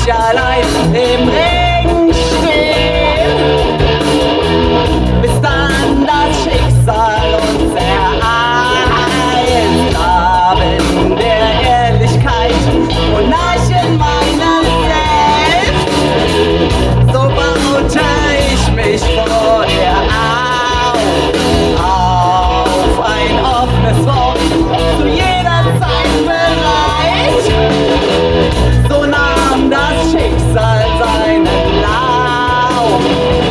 ich allein im Regen stehen, bis dann das Schicksal uns ereilt. Abend der Ehrlichkeit und Leichen meiner selbst, so baute ich mich vor dir auf ein offenes Wort, zu jeder Zeit bereit. So nahm das Schicksal seinen Lauf.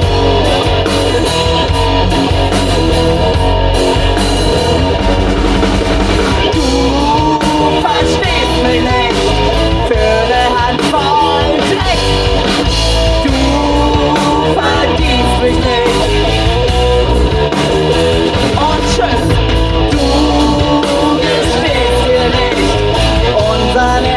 Du verstehst mich nicht für eine Handvoll Dreck. Du verdienst mich nicht. Und tschüss, du gestehst dir nicht unseren